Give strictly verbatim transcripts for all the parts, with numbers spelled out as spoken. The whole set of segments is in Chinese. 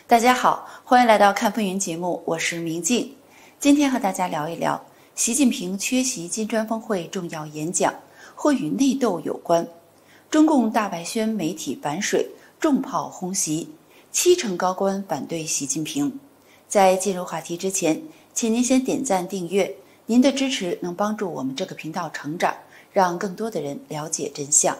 大家好，欢迎来到看风云节目，我是明镜。今天和大家聊一聊习近平缺席金砖峰会重要演讲，或与内斗有关。中共大外宣媒体反水，重炮轰习，七成高官反对习近平。在进入话题之前，请您先点赞订阅，您的支持能帮助我们这个频道成长，让更多的人了解真相。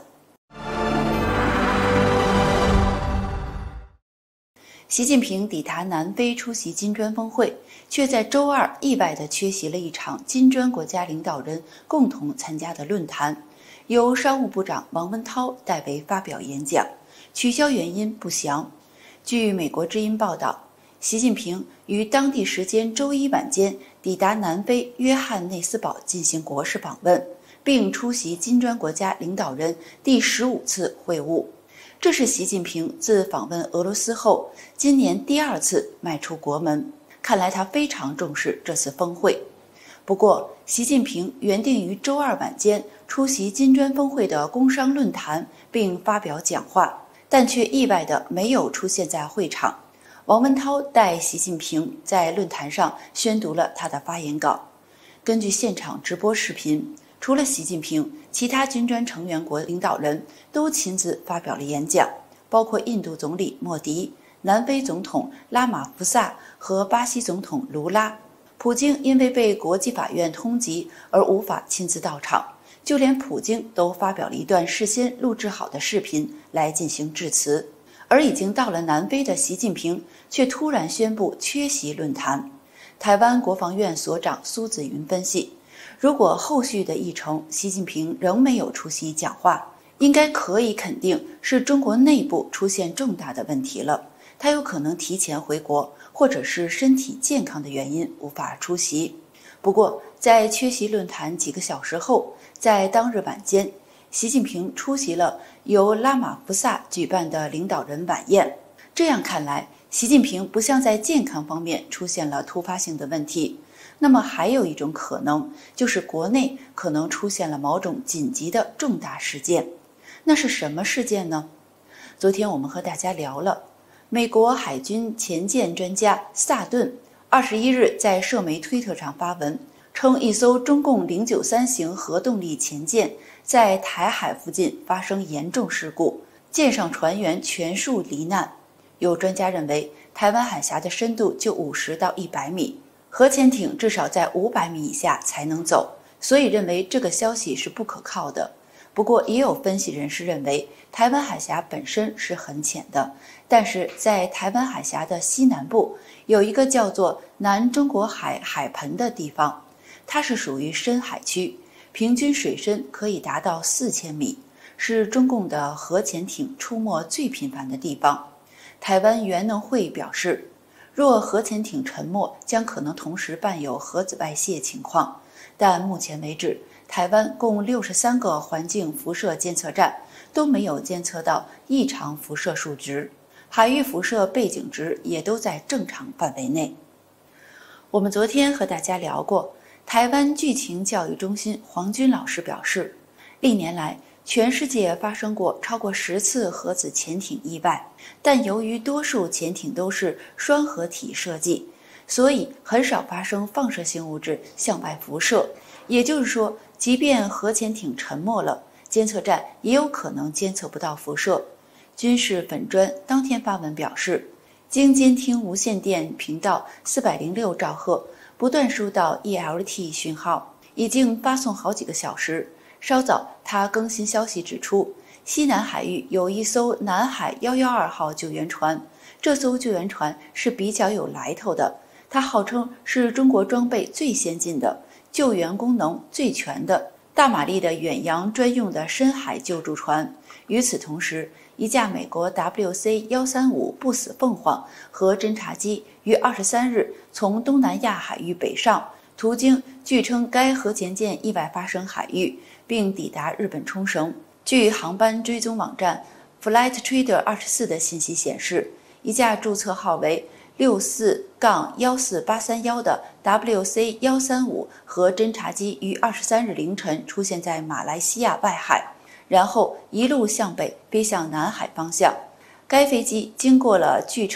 习近平抵达南非出席金砖峰会，却在周二意外地缺席了一场金砖国家领导人共同参加的论坛，由商务部长王文涛代为发表演讲，取消原因不详。据美国之音报道，习近平于当地时间周一晚间抵达南非约翰内斯堡进行国事访问，并出席金砖国家领导人第十五次会晤。这是习近平自访问俄罗斯后，今年第二次迈出国门，看来他非常重视这次峰会。不过，习近平原定于周二晚间出席金砖峰会的工商论坛并发表讲话，但却意外地没有出现在会场。王文涛代习近平在论坛上宣读了他的发言稿。根据现场直播视频，除了习近平，其他金砖成员国领导人都亲自发表了演讲，包括印度总理莫迪、南非总统拉马福萨和巴西总统卢拉。普京因为被国际法院通缉而无法亲自到场，就连普京都发表了一段事先录制好的视频来进行致辞。而已经到了南非的习近平却突然宣布缺席论坛。台湾国防院所长苏紫云分析，如果后续的议程习近平仍没有出席讲话，应该可以肯定是中国内部出现重大的问题了，他有可能提前回国，或者是身体健康的原因无法出席。不过在缺席论坛几个小时后，在当日晚间，习近平出席了由拉马福萨举办的领导人晚宴。这样看来，习近平不像在健康方面出现了突发性的问题，那么还有一种可能，就是国内可能出现了某种紧急的重大事件。那是什么事件呢？昨天我们和大家聊了，美国海军潜舰专家萨顿二十一日在社媒推特上发文，称一艘中共零九三型核动力潜舰在台海附近发生严重事故，舰上船员全数罹难。有专家认为，台湾海峡的深度就五十到一百米，核潜艇至少在五百米以下才能走，所以认为这个消息是不可靠的。不过也有分析人士认为，台湾海峡本身是很浅的，但是在台湾海峡的西南部有一个叫做南中国海海盆的地方，它是属于深海区，平均水深可以达到四千米，是中共的核潜艇出没最频繁的地方。台湾原能会表示，若核潜艇沉没，将可能同时伴有核子外泄情况。但目前为止，台湾共六十三个环境辐射监测站都没有监测到异常辐射数值，海域辐射背景值也都在正常范围内。我们昨天和大家聊过，台湾剧情教育中心黄军老师表示，历年来全世界发生过超过十次核子潜艇意外，但由于多数潜艇都是双合体设计，所以很少发生放射性物质向外辐射。也就是说，即便核潜艇沉没了，监测站也有可能监测不到辐射。军事粉专当天发文表示，经监听无线电频道四百零六兆赫不断收到 E L T 讯号，已经发送好几个小时。稍早，他更新消息指出，西南海域有一艘南海一一二号救援船，这艘救援船是比较有来头的，它号称是中国装备最先进的、救援功能最全的大马力的远洋专用的深海救助船。与此同时，一架美国 W C 一三五不死凤凰和侦察机于二十三日从东南亚海域北上，途经据称该核潜舰意外发生海域，并抵达日本冲绳。据航班追踪网站 Flight Trader 二十四的信息显示，一架注册号为六四一四八三一的 W C 一三五和侦察机于二十三日凌晨出现在马来西亚外海，然后一路向北飞向南海方向。该飞机经过了据称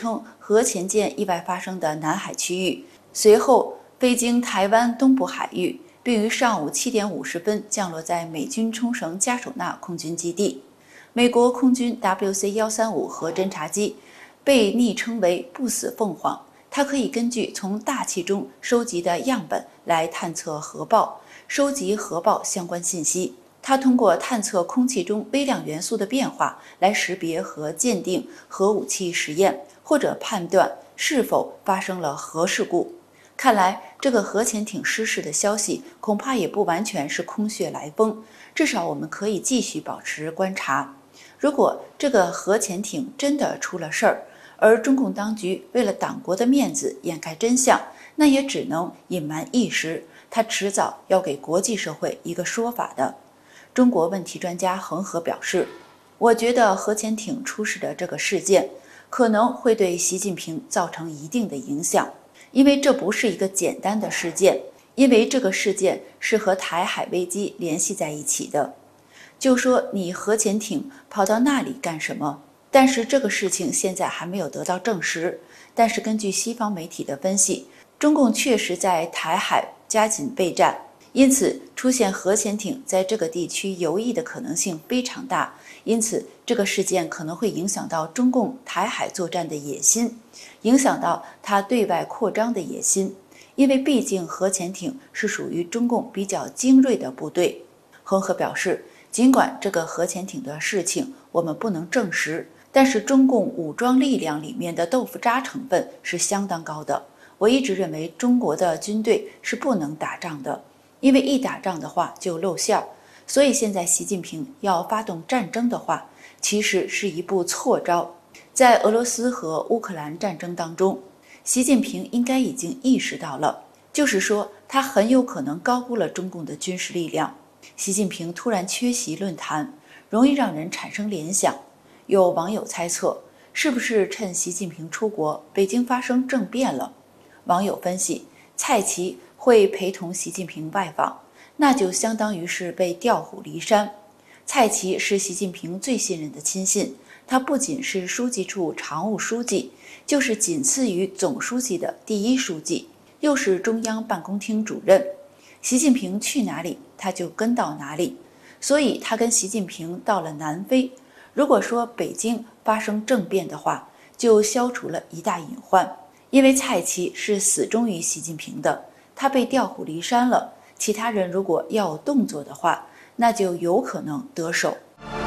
核潜舰意外发生的南海区域，随后飞经台湾东部海域，并于上午七点五十分降落在美军冲绳加手纳空军基地。美国空军 W C 一三五核侦察机被昵称为“不死凤凰”，它可以根据从大气中收集的样本来探测核爆，收集核爆相关信息。它通过探测空气中微量元素的变化来识别和鉴定核武器实验，或者判断是否发生了核事故。看来，这个核潜艇失事的消息恐怕也不完全是空穴来风，至少我们可以继续保持观察。如果这个核潜艇真的出了事儿，而中共当局为了党国的面子掩盖真相，那也只能隐瞒一时，他迟早要给国际社会一个说法的。中国问题专家恒河表示，我觉得核潜艇出事的这个事件可能会对习近平造成一定的影响，因为这不是一个简单的事件，因为这个事件是和台海危机联系在一起的。就说你核潜艇跑到那里干什么？但是这个事情现在还没有得到证实。但是根据西方媒体的分析，中共确实在台海加紧备战，因此出现核潜艇在这个地区游弋的可能性非常大。因此这个事件可能会影响到中共台海作战的野心，影响到它对外扩张的野心，因为毕竟核潜艇是属于中共比较精锐的部队。恒河表示，尽管这个核潜艇的事情我们不能证实，但是中共武装力量里面的豆腐渣成分是相当高的。我一直认为中国的军队是不能打仗的，因为一打仗的话就露馅儿。所以现在习近平要发动战争的话，其实是一步错招。在俄罗斯和乌克兰战争当中，习近平应该已经意识到了，就是说他很有可能高估了中共的军事力量。习近平突然缺席论坛，容易让人产生联想。有网友猜测，是不是趁习近平出国，北京发生政变了？网友分析，蔡奇会陪同习近平外访，那就相当于是被调虎离山。蔡奇是习近平最信任的亲信，他不仅是书记处常务书记，就是仅次于总书记的第一书记，又是中央办公厅主任。习近平去哪里，他就跟到哪里，所以他跟习近平到了南非。如果说北京发生政变的话，就消除了一大隐患，因为蔡奇是死忠于习近平的，他被调虎离山了，其他人如果要有动作的话，那就有可能得手。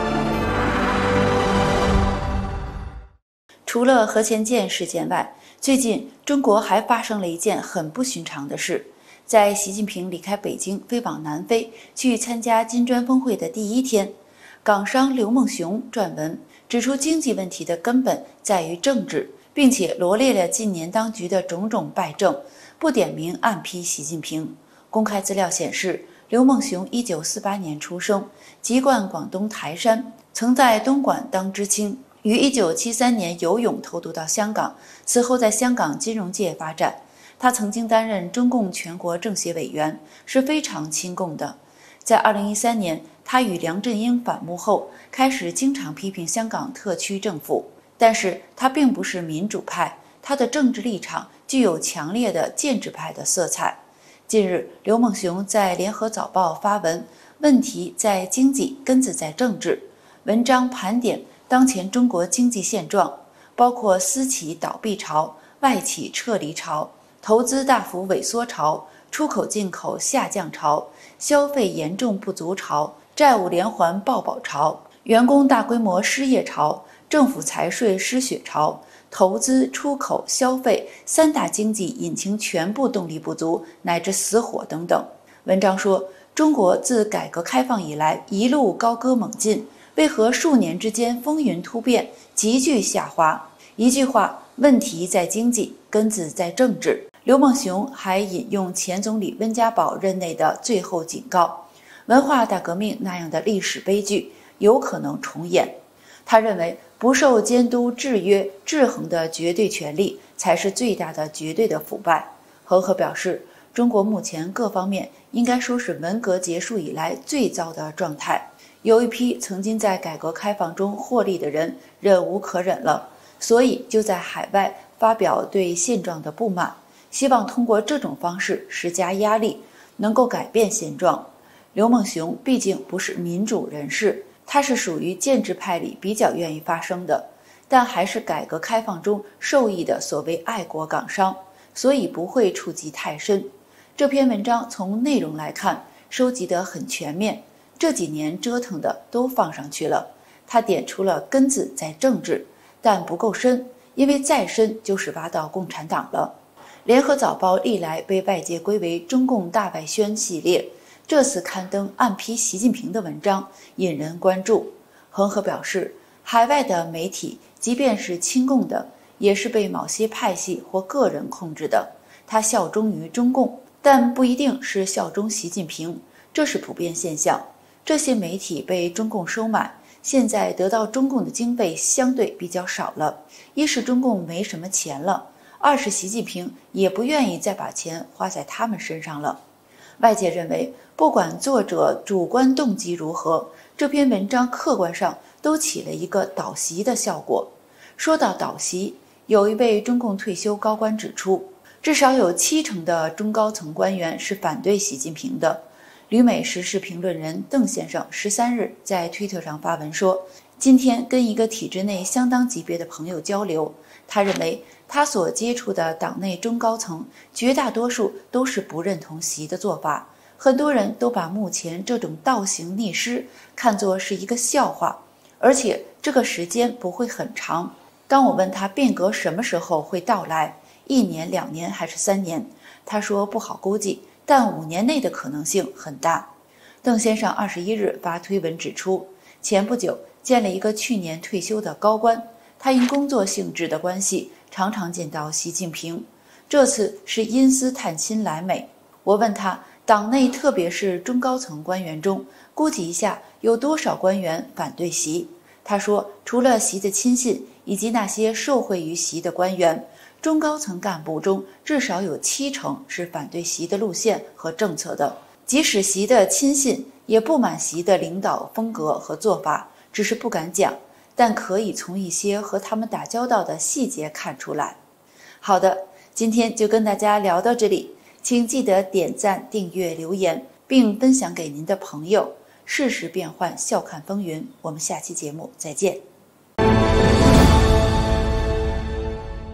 除了核潜舰事件外，最近中国还发生了一件很不寻常的事。在习近平离开北京飞往南非去参加金砖峰会的第一天，港商刘梦熊撰文指出，经济问题的根本在于政治，并且罗列了近年当局的种种败政，不点名暗批习近平。公开资料显示，刘梦熊一九四八年出生，籍贯广东台山，曾在东莞当知青，于一九七三年游泳偷渡到香港，此后在香港金融界发展。他曾经担任中共全国政协委员，是非常亲共的。在二零一三年，他与梁振英反目后，开始经常批评香港特区政府，但是他并不是民主派，他的政治立场具有强烈的建制派的色彩。近日，刘梦熊在联合早报发文，问题在经济，根子在政治。文章盘点当前中国经济现状，包括私企倒闭潮、外企撤离潮、投资大幅萎缩潮、出口进口下降潮、消费严重不足潮、债务连环爆保潮、员工大规模失业潮、政府财税失血潮、投资、出口、消费三大经济引擎全部动力不足乃至死火等等。文章说，中国自改革开放以来一路高歌猛进，为何数年之间风云突变，急剧下滑？一句话，问题在经济，根子在政治。刘梦熊还引用前总理温家宝任内的最后警告，文化大革命那样的历史悲剧有可能重演。他认为，不受监督、制约、制衡的绝对权力才是最大的绝对的腐败。恒河表示，中国目前各方面应该说是文革结束以来最糟的状态，有一批曾经在改革开放中获利的人忍无可忍了，所以就在海外发表对现状的不满，希望通过这种方式施加压力，能够改变现状。刘梦熊毕竟不是民主人士，他是属于建制派里比较愿意发声的，但还是改革开放中受益的所谓爱国港商，所以不会触及太深。这篇文章从内容来看，收集得很全面，这几年折腾的都放上去了。他点出了根子在政治，但不够深，因为再深就是挖到共产党了。联合早报历来被外界归为中共大外宣系列，这次刊登暗批习近平的文章引人关注。恒河表示，海外的媒体即便是亲共的，也是被某些派系或个人控制的，他效忠于中共，但不一定是效忠习近平，这是普遍现象。这些媒体被中共收买，现在得到中共的经费相对比较少了，一是中共没什么钱了，二是习近平也不愿意再把钱花在他们身上了。外界认为，不管作者主观动机如何，这篇文章客观上都起了一个导习的效果。说到导习，有一位中共退休高官指出，至少有七成的中高层官员是反对习近平的。旅美时事评论人邓先生十三日在推特上发文说，今天跟一个体制内相当级别的朋友交流，他认为他所接触的党内中高层绝大多数都是不认同习的做法，很多人都把目前这种倒行逆施看作是一个笑话，而且这个时间不会很长。当我问他变革什么时候会到来，一年、两年还是三年，他说不好估计，但五年内的可能性很大。邓先生二十一日发推文指出，前不久见了一个去年退休的高官，他因工作性质的关系常常见到习近平，这次是因私探亲来美。我问他，党内特别是中高层官员中，估计一下有多少官员反对习？他说，除了习的亲信以及那些受惠于习的官员，中高层干部中至少有七成是反对习的路线和政策的。即使习的亲信也不满习的领导风格和做法，只是不敢讲，但可以从一些和他们打交道的细节看出来。好的，今天就跟大家聊到这里，请记得点赞、订阅、留言，并分享给您的朋友。世事变幻，笑看风云，我们下期节目再见。